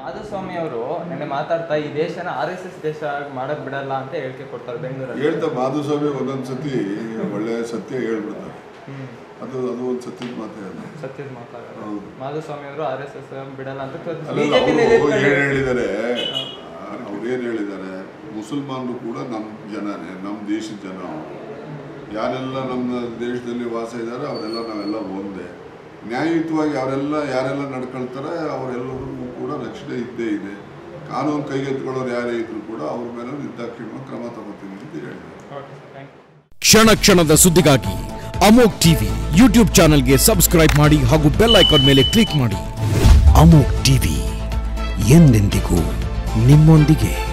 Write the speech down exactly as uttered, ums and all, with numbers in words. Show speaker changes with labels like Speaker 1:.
Speaker 1: ಮಾಧುಸ್ವಾಮಿ ಅವರು ನೆನ್ನೆ ಮಾತಾಡ್ತಾ ಈ ದೇಶನ ಆರ್ ಎಸ್ ಎಸ್ ದೇಶ ಮಾಡಕ್ ಬಿಡಲ್ಲ ಅಂತ ಹೇಳಿಕೆ ಕೊಡ್ತಾರೆ ಬೆಂಗಳೂರಲ್ಲಿ.
Speaker 2: ಹೇಳ್ತಾ ಮಾಧುಸ್ವಾಮಿ ಒಂದೊಂದ್ಸತಿ ಒಳ್ಳೆ ಸತ್ಯ ಹೇಳ್ಬಿಡ್ತಾರೆ. ಅದು ಅದು ಒಂದು ಸತ್ಯದ ಮಾತೇ ಅಲ್ಲ,
Speaker 1: ಸತ್ಯದ ಮಾತಾಡೋದು. ಮಾಧುಸ್ವಾಮಿ ಅವರು ಆರ್ ಎಸ್ ಎಸ್ ಬಿಡಲ್ಲ ಅಂತ
Speaker 2: ಏನ್ ಹೇಳಿದ್ದಾರೆ, ಅವ್ರೇನ್ ಹೇಳಿದ್ದಾರೆ, ಮುಸಲ್ಮಾನರು ಕೂಡ ನಮ್ಮ ಜನನೇ, ನಮ್ಮ ದೇಶದ ಜನ. ಯಾರೆಲ್ಲ ನಮ್ಮ ದೇಶದಲ್ಲಿ ವಾಸ ಇದ್ದಾರೆ ಅವರೆಲ್ಲ ನಾವೆಲ್ಲ ಒಂದೇ. ನ್ಯಾಯಯುತವಾಗಿ ಅವರೆಲ್ಲ ಯಾರೆಲ್ಲ ನಡ್ಕೊಳ್ತಾರೆ ಅವರೆಲ್ಲರಿಗೂ ಕೂಡ ರಕ್ಷಣೆ ಇದ್ದೇ ಇದೆ. ಕಾನೂನು ಕೈಗೆತ್ತಿಕೊಳ್ಳೋರು ಯಾರೇ ಇದ್ರು ಕೂಡ ಅವ್ರ ಮೇಲೆ ನಿರ್ದಾಕ್ಷಿಣ್ಯ ಕ್ರಮ ತಗೋತೀವಿ ಅಂತ ಹೇಳಿದ್ದಾರೆ.
Speaker 3: ಕ್ಷಣ ಕ್ಷಣದ ಸುದ್ದಿಗಾಗಿ ಅಮೋಕ್ ಟಿವಿ ಯೂಟ್ಯೂಬ್ ಚಾನೆಲ್ಗೆ ಸಬ್ಸ್ಕ್ರೈಬ್ ಮಾಡಿ ಹಾಗೂ ಬೆಲ್ ಐಕಾನ್ ಮೇಲೆ ಕ್ಲಿಕ್ ಮಾಡಿ. ಅಮೋಕ್ ಟಿವಿ ಎಂದೆಂದಿಗೂ ನಿಮ್ಮೊಂದಿಗೆ.